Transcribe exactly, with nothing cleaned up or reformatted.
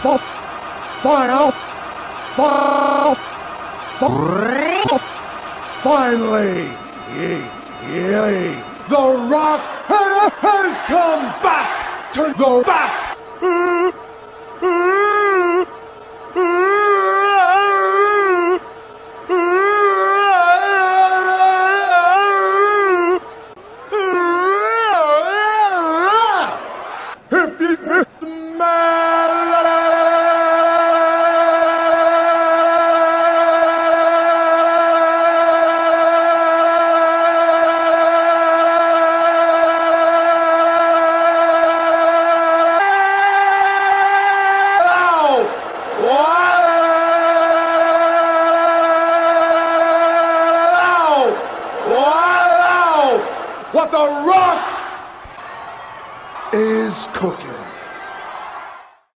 Final, final, finally, The Rock has come back to the back. If you hit the man. What the